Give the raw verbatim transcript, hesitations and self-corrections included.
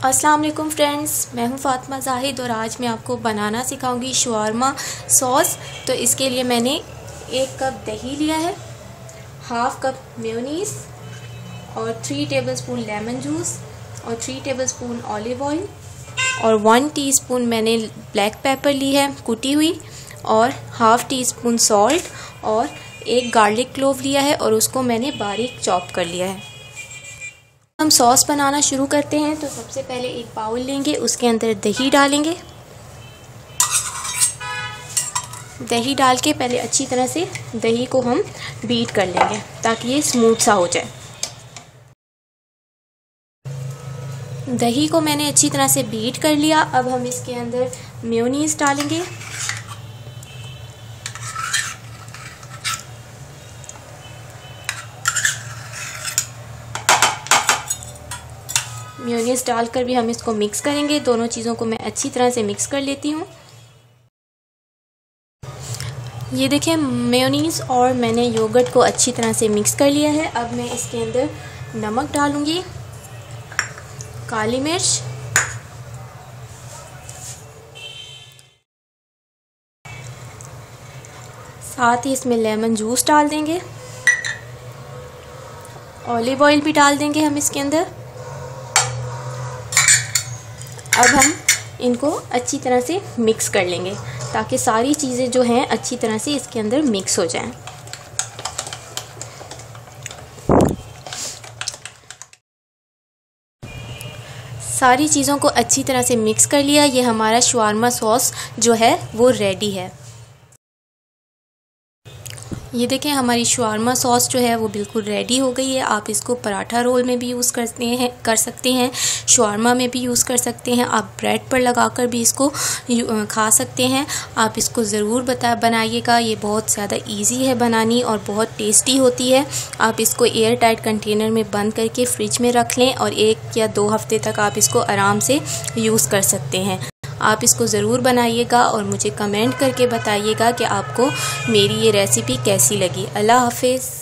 अस्सलाम वालेकुम फ्रेंड्स, मैं हूं फ़ातिमा ज़ाहिद और आज मैं आपको बनाना सिखाऊंगी शवारमा सॉस। तो इसके लिए मैंने एक कप दही लिया है, हाफ कप मेयोनीज़ और थ्री टेबलस्पून लेमन जूस और थ्री टेबलस्पून ऑलिव ऑयल और वन टीस्पून मैंने ब्लैक पेपर ली है कुटी हुई और हाफ़ टी स्पून सॉल्ट और एक गार्लिक क्लोव लिया है और उसको मैंने बारीक चॉप कर लिया है। हम सॉस बनाना शुरू करते हैं। तो सबसे पहले एक बाउल लेंगे, उसके अंदर दही डालेंगे। दही डाल के पहले अच्छी तरह से दही को हम बीट कर लेंगे ताकि ये स्मूथ सा हो जाए। दही को मैंने अच्छी तरह से बीट कर लिया। अब हम इसके अंदर मेयोनीज़ डालेंगे। मेयोनीज़ डालकर भी हम इसको मिक्स करेंगे। दोनों चीज़ों को मैं अच्छी तरह से मिक्स कर लेती हूँ। ये देखें, मेयोनीज़ और मैंने योगर्ट को अच्छी तरह से मिक्स कर लिया है। अब मैं इसके अंदर नमक डालूँगी, काली मिर्च, साथ ही इसमें लेमन जूस डाल देंगे, ऑलिव ऑयल भी डाल देंगे हम इसके अंदर। अब हम इनको अच्छी तरह से मिक्स कर लेंगे ताकि सारी चीज़ें जो हैं अच्छी तरह से इसके अंदर मिक्स हो जाएं। सारी चीज़ों को अच्छी तरह से मिक्स कर लिया। ये हमारा शवारमा सॉस जो है वो रेडी है। ये देखें, हमारी शवारमा सॉस जो है वो बिल्कुल रेडी हो गई है। आप इसको पराठा रोल में भी यूज़ करते हैं कर सकते हैं शवारमा में भी यूज़ कर सकते हैं। आप ब्रेड पर लगाकर भी इसको खा सकते हैं। आप इसको ज़रूर बता बनाइएगा। ये बहुत ज़्यादा इजी है बनानी और बहुत टेस्टी होती है। आप इसको एयर टाइट कंटेनर में बंद करके फ्रिज में रख लें और एक या दो हफ्ते तक आप इसको आराम से यूज़ कर सकते हैं। आप इसको ज़रूर बनाइएगा और मुझे कमेंट करके बताइएगा कि आपको मेरी ये रेसिपी कैसी लगी। अल्लाह हाफ़िज़।